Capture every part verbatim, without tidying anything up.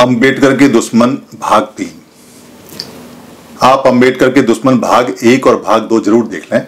अंबेडकर के दुश्मन भाग तीन। आप अंबेडकर के दुश्मन भाग एक और भाग दो जरूर देख लें।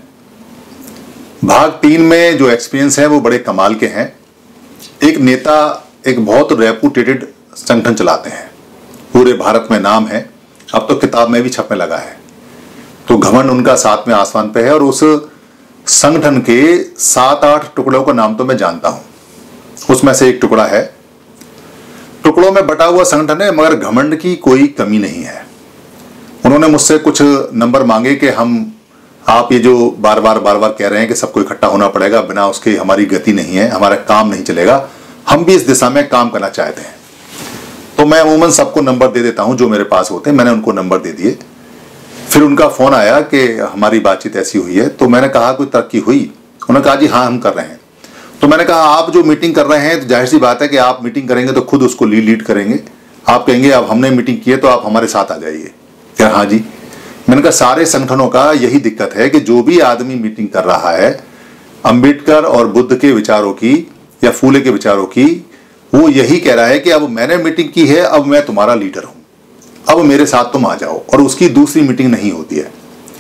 भाग तीन में जो एक्सपीरियंस है वो बड़े कमाल के हैं। एक नेता एक बहुत रेपुटेटेड संगठन चलाते हैं, पूरे भारत में नाम है, अब तो किताब में भी छपने लगा है, तो घमंड उनका साथ में आसमान पे है। और उस संगठन के सात आठ टुकड़ों का नाम तो मैं जानता हूं, उसमें से एक टुकड़ा है। टुकड़ों में बटा हुआ संगठन है, मगर घमंड की कोई कमी नहीं है। उन्होंने मुझसे कुछ नंबर मांगे कि हम आप ये जो बार बार बार बार कह रहे हैं कि सबको इकट्ठा होना पड़ेगा, बिना उसके हमारी गति नहीं है, हमारा काम नहीं चलेगा, हम भी इस दिशा में काम करना चाहते हैं। तो मैं अमूमन सबको नंबर दे देता हूं जो मेरे पास होते हैं, मैंने उनको नंबर दे दिए। फिर उनका फोन आया कि हमारी बातचीत ऐसी हुई है, तो मैंने कहा कोई तरक्की हुई? उन्होंने कहा जी हाँ हम कर रहे हैं। तो मैंने कहा आप जो मीटिंग कर रहे हैं तो जाहिर सी बात है कि आप मीटिंग करेंगे तो खुद उसको लीड लीड करेंगे, आप कहेंगे अब हमने मीटिंग की है तो आप हमारे साथ आ जाइए। क्या? हाँ जी। मैंने कहा सारे संगठनों का यही दिक्कत है कि जो भी आदमी मीटिंग कर रहा है अंबेडकर और बुद्ध के विचारों की या फूले के विचारों की, वो यही कह रहा है कि अब मैंने मीटिंग की है, अब मैं तुम्हारा लीडर हूं, अब मेरे साथ तुम आ जाओ, और उसकी दूसरी मीटिंग नहीं होती है।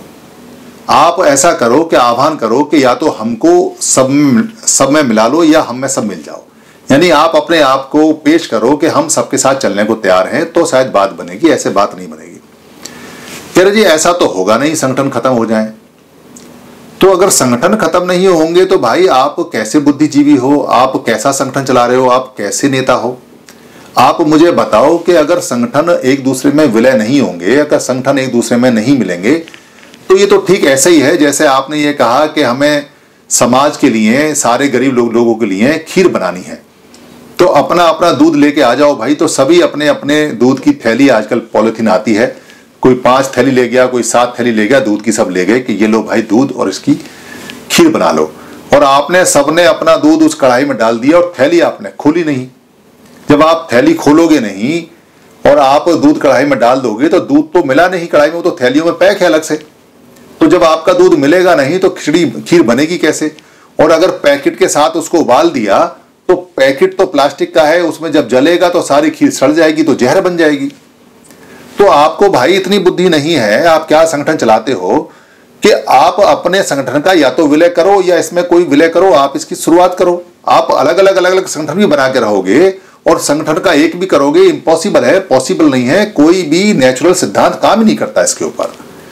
आप ऐसा करो कि आह्वान करो कि या तो हमको सब सब में मिला लो या हम में सब मिल जाओ, यानी आप अपने आप को पेश करो कि हम सबके साथ चलने को तैयार हैं, तो शायद बात बनेगी, ऐसे बात नहीं बनेगी। कह रहे जी ऐसा तो होगा नहीं, संगठन खत्म हो जाए। तो अगर संगठन खत्म नहीं होंगे तो भाई आप कैसे बुद्धिजीवी हो, आप कैसा संगठन चला रहे हो, आप कैसे नेता हो? आप मुझे बताओ कि अगर संगठन एक दूसरे में विलय नहीं होंगे, अगर संगठन एक दूसरे में नहीं मिलेंगे, तो ये तो ठीक ऐसा ही है जैसे आपने ये कहा कि हमें समाज के लिए, सारे गरीब लोग लोगों के लिए खीर बनानी है, तो अपना अपना दूध लेके आ जाओ भाई। तो सभी अपने अपने दूध की थैली, आजकल पॉलिथीन आती है, कोई पांच थैली ले गया, कोई सात थैली ले गया, दूध की सब ले गए कि ये लो भाई दूध और इसकी खीर बना लो। और आपने सबने अपना दूध उस कढ़ाई में डाल दिया और थैली आपने खोली नहीं। जब आप थैली खोलोगे नहीं और आप दूध कढ़ाई में डाल दोगे तो दूध तो मिला नहीं कढ़ाई में, वो तो थैलियों में पैक है अलग से। तो जब आपका दूध मिलेगा नहीं तो खिचड़ी खीर बनेगी कैसे? और अगर पैकेट के साथ उसको उबाल दिया तो पैकेट तो प्लास्टिक का है, उसमें जब जलेगा तो सारी खीर सड़ जाएगी, तो जहर बन जाएगी। तो आपको भाई इतनी बुद्धि नहीं है, आप क्या संगठन चलाते हो कि आप अपने संगठन का या तो विलय करो या इसमें कोई विलय करो, आप इसकी शुरुआत करो। आप अलग अलग अलग अलग संगठन भी बना के रहोगे और संगठन का एक भी करोगे, इम्पॉसिबल है, पॉसिबल नहीं है। कोई भी नेचुरल सिद्धांत काम ही नहीं करता इसके ऊपर।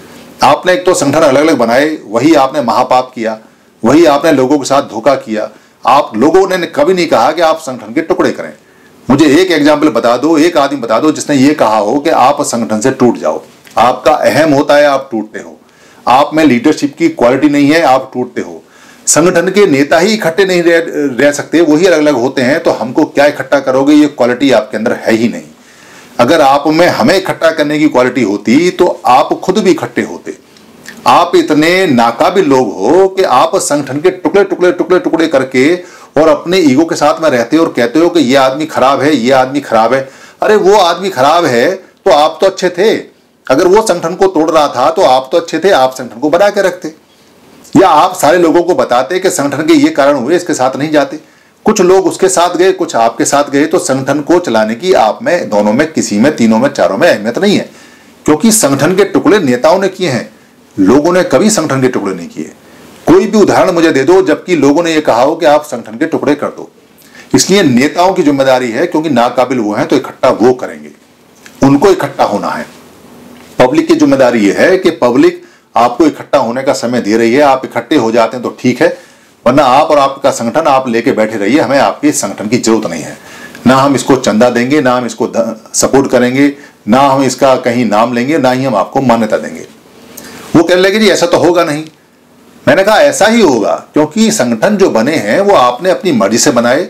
आपने एक तो संगठन अलग अलग बनाए, वही आपने महापाप किया, वही आपने लोगों के साथ धोखा किया। आप लोगों ने कभी नहीं कहा कि आप संगठन के टुकड़े करें। मुझे एक एग्जाम्पल बता दो, एक आदमी बता दो जिसने ये कहा हो कि आप संगठन से टूट जाओ। आपका अहम होता है, आप टूटते हो। आप में लीडरशिप की क्वालिटी नहीं है, आप टूटते हो। संगठन के नेता ही इकट्ठे नहीं रह, रह सकते, वही अलग अलग होते हैं, तो हमको क्या इकट्ठा करोगे? ये क्वालिटी आपके अंदर है ही नहीं। अगर आप में हमें इकट्ठा करने की क्वालिटी होती तो आप खुद भी इकट्ठे होते। आप इतने नाकाबिल लोग हो कि आप संगठन के टुकड़े टुकड़े टुकड़े टुकड़े करके और अपने ईगो के साथ में रहते हो और कहते हो कि ये आदमी खराब है, ये आदमी खराब है। अरे वो आदमी खराब है तो आप तो अच्छे थे। अगर वो संगठन को तोड़ रहा था तो आप तो अच्छे थे, आप संगठन को बना के रखते, या आप सारे लोगों को बताते कि संगठन के ये कारण हुए, इसके साथ नहीं जाते। कुछ लोग उसके साथ गए, कुछ आपके साथ गए, तो संगठन को चलाने की आप में, दोनों में, किसी में, तीनों में, चारों में अहमियत नहीं है, क्योंकि संगठन के टुकड़े नेताओं ने किए हैं, लोगों ने कभी संगठन के टुकड़े नहीं किए। कोई भी उदाहरण मुझे दे दो जबकि लोगों ने यह कहा हो कि आप संगठन के टुकड़े कर दो। इसलिए नेताओं की जिम्मेदारी है, क्योंकि नाकाबिल वो हैं तो इकट्ठा वो करेंगे, उनको इकट्ठा होना है। पब्लिक की जिम्मेदारी यह है कि पब्लिक आपको इकट्ठा होने का समय दे रही है, आप इकट्ठे हो जाते हैं तो ठीक है, वरना आप और आपका संगठन आप लेके बैठे रहिए, हमें आपके संगठन की जरूरत नहीं है। ना हम इसको चंदा देंगे, ना हम इसको सपोर्ट करेंगे, ना हम इसका कहीं नाम लेंगे, ना ही हम आपको मान्यता देंगे। वो कहने लगे जी ऐसा तो होगा नहीं। मैंने कहा ऐसा ही होगा, क्योंकि संगठन जो बने हैं वो आपने अपनी मर्जी से बनाए।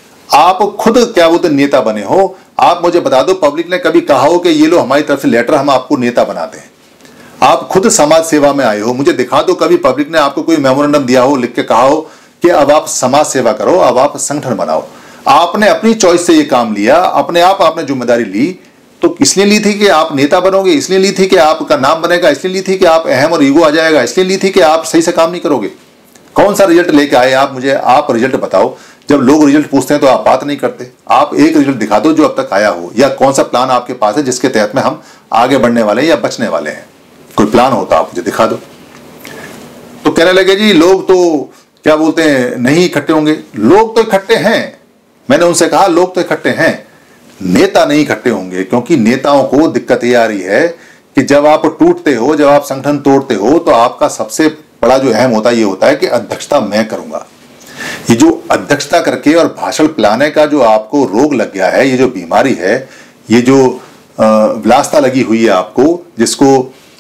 आप खुद क्या बोलते नेता बने हो। आप मुझे बता दो पब्लिक ने कभी कहा हो कि ये लो हमारी तरफ से लेटर, हम आपको नेता बनाते हैं। आप खुद समाज सेवा में आए हो, मुझे दिखा दो कभी पब्लिक ने आपको कोई मेमोरेंडम दिया हो, लिख के कहा हो कि अब आप समाज सेवा करो, अब आप संगठन बनाओ। आपने अपनी चॉइस से ये काम लिया, अपने आप आपने जिम्मेदारी ली। तो इसलिए ली थी कि आप नेता बनोगे, इसलिए ली थी कि आपका नाम बनेगा, इसलिए ली थी कि आप अहम और ईगो आ जाएगा, इसलिए ली थी कि आप सही से काम नहीं करोगे। कौन सा रिजल्ट लेके आए आप? मुझे आप रिजल्ट बताओ जब लोग रिजल्ट पूछते हैं तो आप बात नहीं करते। आप एक रिजल्ट दिखा दो जो अब तक आया हो, या कौन सा प्लान आपके पास है जिसके तहत में हम आगे बढ़ने वाले हैं या बचने वाले हैं। कोई प्लान होता आप मुझे दिखा दो। तो कहने लगे जी लोग तो क्या बोलते हैं नहीं इकट्ठे होंगे। लोग तो इकट्ठे हैं, मैंने उनसे कहा लोग तो इकट्ठे हैं, नेता नहीं इकट्ठे होंगे। क्योंकि नेताओं को दिक्कत ये आ रही है कि जब आप टूटते हो, जब आप संगठन तोड़ते हो, तो आपका सबसे बड़ा जो अहम होता है ये होता है कि अध्यक्षता मैं करूंगा। ये जो अध्यक्षता करके और भाषण पिलाने का जो आपको रोग लग गया है, ये जो बीमारी है, ये जो विलासता लगी हुई है आपको, जिसको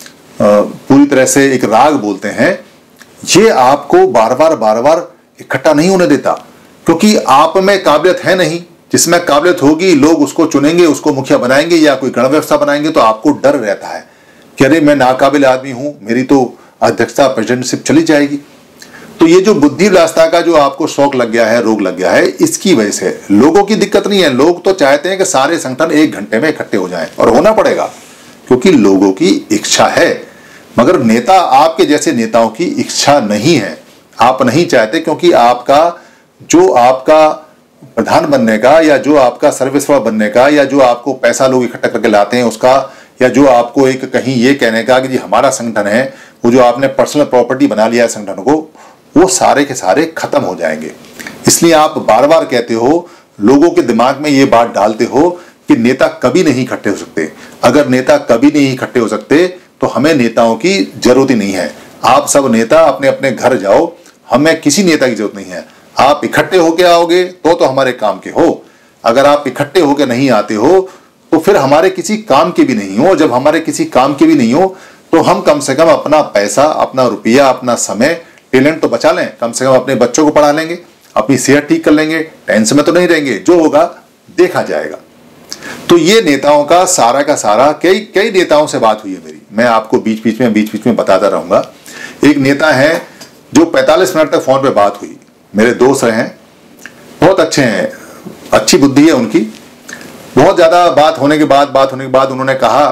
पूरी तरह से एक राग बोलते हैं, ये आपको बार बार बार बार इकट्ठा नहीं होने देता। क्योंकि आप में काबिलियत है नहीं, जिसमें काबिलियत होगी लोग उसको चुनेंगे, उसको मुखिया बनाएंगे या कोई गण व्यवस्था बनाएंगे, तो आपको डर रहता है कि अरे मैं नाकाबिल आदमी हूं, मेरी तो अध्यक्षता प्रेसिडेंटशिप चली जाएगी। तो ये जो बुद्धि विलासता का जो आपको शौक लग गया है, रोग लग गया है, इसकी वजह से लोगों की दिक्कत नहीं है। लोग तो चाहते हैं कि सारे संगठन एक घंटे में इकट्ठे हो जाएं, और होना पड़ेगा क्योंकि लोगों की इच्छा है। मगर नेता, आपके जैसे नेताओं की इच्छा नहीं है, आप नहीं चाहते, क्योंकि आपका जो आपका प्रधान बनने का, या जो आपका सर्विसवा बनने का, या जो आपको पैसा लोग इकट्ठा करके लाते हैं उसका, या जो आपको एक कहीं ये कहने का कि जी हमारा संगठन है, वो जो आपने पर्सनल प्रॉपर्टी बना लिया है संगठन को, वो सारे के सारे खत्म हो जाएंगे। इसलिए आप बार बार कहते हो, लोगों के दिमाग में ये बात डालते हो कि नेता कभी नहीं इकट्ठे हो सकते। अगर नेता कभी नहीं इकट्ठे हो सकते तो हमें नेताओं की जरूरत ही नहीं है। आप सब नेता अपने अपने घर जाओ, हमें किसी नेता की जरूरत नहीं है। आप इकट्ठे होके आओगे तो तो हमारे काम के हो। अगर आप इकट्ठे होके नहीं आते हो तो फिर हमारे किसी काम के भी नहीं हो। जब हमारे किसी काम के भी नहीं हो तो हम कम से कम अपना पैसा, अपना रुपया, अपना समय, टैलेंट तो बचा लें। कम से कम अपने बच्चों को पढ़ा लेंगे, अपनी सेहत ठीक कर लेंगे, टेंशन में तो नहीं रहेंगे, जो होगा देखा जाएगा। तो ये नेताओं का सारा का सारा, कई कई नेताओं से बात हुई है मेरी, मैं आपको बीच बीच में बीच बीच में बताता रहूंगा। एक नेता है जो पैंतालीस मिनट तक फोन पे बात हुई, मेरे दोस्त रहे हैं, बहुत अच्छे हैं, अच्छी बुद्धि है उनकी। बहुत ज्यादा बात होने के बाद बात होने के बाद उन्होंने कहा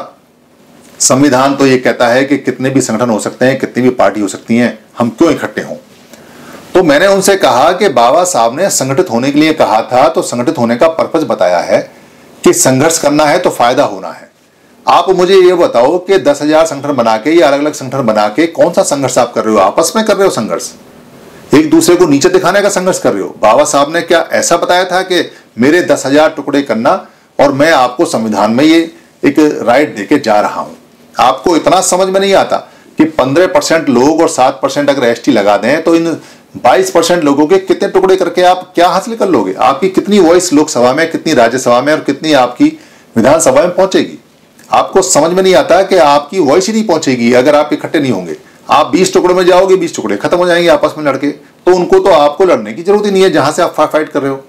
संविधान तो ये कहता है कि कितने भी संगठन हो सकते हैं, कितनी भी पार्टी हो सकती हैं, हम क्यों इकट्ठे हों। तो मैंने उनसे कहा कि बाबा साहब ने संगठित होने के लिए कहा था, तो संगठित होने का पर्पस बताया है कि संघर्ष करना है तो फायदा होना है। आप मुझे ये बताओ कि दस हजार संगठन बना के या अलग अलग संगठन बना के कौन सा संघर्ष आप कर रहे हो? आपस में कर रहे हो संघर्ष, एक दूसरे को नीचे दिखाने का संघर्ष कर रहे हो। बाबा साहब ने क्या ऐसा बताया था कि मेरे दस हजार टुकड़े करना और मैं आपको संविधान में ये एक राइट देके जा रहा हूं? आपको इतना समझ में नहीं आता कि पंद्रह परसेंट लोग और सात परसेंट अगर एसटी लगा दें तो इन बाईस परसेंट लोगों के कितने टुकड़े करके आप क्या हासिल कर लोगे? आपकी कितनी वॉइस लोकसभा में, कितनी राज्यसभा में और कितनी आपकी विधानसभा में पहुंचेगी? आपको समझ में नहीं आता कि आपकी वॉइस ही नहीं पहुंचेगी अगर आप इकट्ठे नहीं होंगे। आप बीस टुकड़ों में जाओगे, बीस टुकड़े खत्म हो जाएंगे आपस में लड़के, तो उनको तो आपको लड़ने की जरूरत ही नहीं है जहां से आप फाइट कर रहे हो।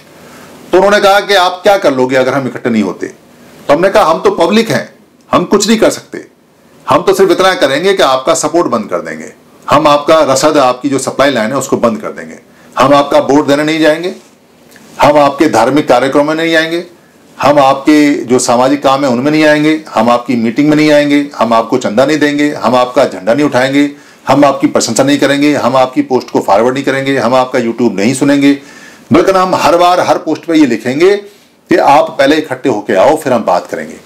तो उन्होंने कहा कि आप क्या कर लोगे अगर हम इकट्ठे नहीं होते? तो हमने कहा हम तो पब्लिक हैं, हम कुछ नहीं कर सकते, हम तो सिर्फ इतना करेंगे कि आपका सपोर्ट बंद कर देंगे, हम आपका रसद, आपकी जो सप्लाई लाइन है उसको बंद कर देंगे, हम आपका वोट देने नहीं जाएंगे, हम आपके धार्मिक कार्यक्रम में नहीं आएंगे, हम आपके जो सामाजिक काम है उनमें नहीं आएंगे, हम आपकी मीटिंग में नहीं आएंगे, हम आपको चंदा नहीं देंगे, हम आपका झंडा नहीं उठाएंगे, हम आपकी प्रशंसा नहीं करेंगे, हम आपकी पोस्ट को फॉरवर्ड नहीं करेंगे, हम आपका यूट्यूब नहीं सुनेंगे, बल्कि हम हर बार हर पोस्ट पे ये लिखेंगे कि आप पहले इकट्ठे होके आओ फिर हम बात करेंगे।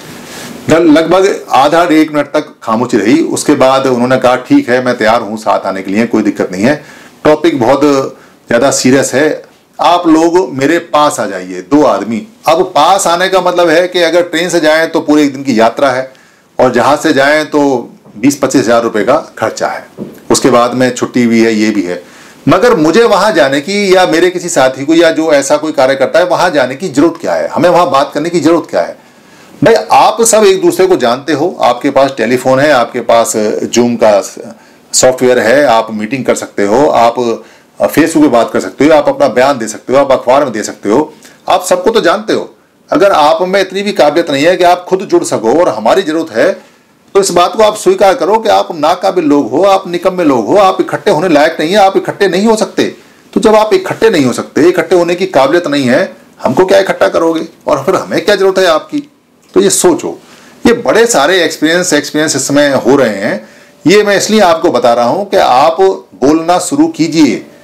लगभग आधा एक मिनट तक खामोशी रही। उसके बाद उन्होंने कहा ठीक है मैं तैयार हूं साथ आने के लिए, कोई दिक्कत नहीं है, टॉपिक बहुत ज्यादा सीरियस है, आप लोग मेरे पास आ जाइए, दो आदमी। अब पास आने का मतलब है कि अगर ट्रेन से जाएं तो पूरे एक दिन की यात्रा है और जहाज से जाएं तो बीस पच्चीस हजार रुपए का खर्चा है, उसके बाद में छुट्टी भी है, ये भी है। मगर मुझे वहां जाने की या मेरे किसी साथी को या जो ऐसा कोई कार्य करता है वहां जाने की जरूरत क्या है? हमें वहां बात करने की जरूरत क्या है? भाई आप सब एक दूसरे को जानते हो, आपके पास टेलीफोन है, आपके पास जूम का सॉफ्टवेयर है, आप मीटिंग कर सकते हो, आप फेसबुक पे बात कर सकते हो, आप अपना बयान दे सकते हो, आप अखबार में दे सकते हो, आप सबको तो जानते हो। अगर आप में इतनी भी काबिलियत नहीं है कि आप खुद जुड़ सको और हमारी जरूरत है, तो इस बात को आप स्वीकार करो कि आप नाकाबिल लोग हो, आप निकम्मे लोग हो, आप इकट्ठे होने लायक नहीं है, आप इकट्ठे नहीं हो सकते। तो जब आप इकट्ठे नहीं हो सकते, इकट्ठे होने की काबिलियत नहीं है, हमको क्या इकट्ठा करोगे और फिर हमें क्या जरूरत है आपकी? तो ये सोचो। ये बड़े सारे एक्सपीरियंस एक्सपीरियंस इस समय हो रहे हैं। ये मैं इसलिए आपको बता रहा हूं कि आप बोलना शुरू कीजिए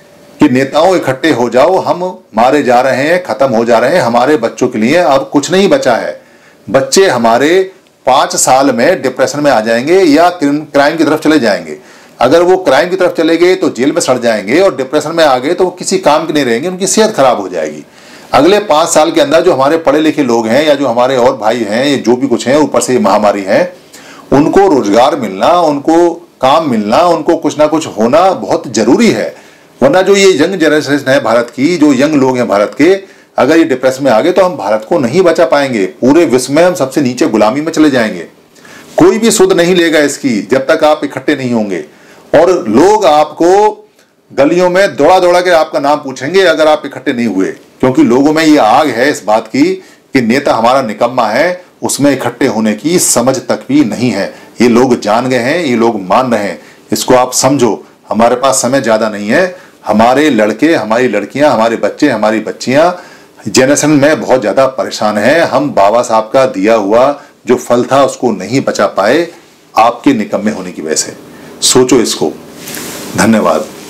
कि नेताओं इकट्ठे हो जाओ, हम मारे जा रहे हैं, खत्म हो जा रहे हैं, हमारे बच्चों के लिए अब कुछ नहीं बचा है। बच्चे हमारे पांच साल में डिप्रेशन में आ जाएंगे या क्राइम की तरफ चले जाएंगे। अगर वो क्राइम की तरफ चले गए तो जेल में सड़ जाएंगे, और डिप्रेशन में आ गए तो वो किसी काम के नहीं रहेंगे, उनकी सेहत खराब हो जाएगी। अगले पांच साल के अंदर जो हमारे पढ़े लिखे लोग हैं या जो हमारे और भाई हैं, ये जो भी कुछ हैं, ऊपर से ये महामारी है, उनको रोजगार मिलना, उनको काम मिलना, उनको कुछ ना कुछ होना बहुत जरूरी है। वरना जो ये यंग जनरेशन है भारत की, जो यंग लोग हैं भारत के, अगर ये डिप्रेशन में आ गए तो हम भारत को नहीं बचा पाएंगे। पूरे विश्व में हम सबसे नीचे गुलामी में चले जाएंगे। कोई भी सुध नहीं लेगा इसकी जब तक आप इकट्ठे नहीं होंगे। और लोग आपको गलियों में दौड़ा दौड़ा के आपका नाम पूछेंगे अगर आप इकट्ठे नहीं हुए, क्योंकि लोगों में ये आग है इस बात की कि नेता हमारा निकम्मा है, उसमें इकट्ठे होने की समझ तक भी नहीं है। ये लोग जान गए हैं, ये लोग मान रहे हैं। इसको आप समझो। हमारे पास समय ज्यादा नहीं है। हमारे लड़के, हमारी लड़कियां, हमारे बच्चे, हमारी बच्चियां जनरेशन में बहुत ज्यादा परेशान हैं। हम बाबा साहब का दिया हुआ जो फल था उसको नहीं बचा पाए आपके निकम्मे होने की वजह से। सोचो इसको। धन्यवाद।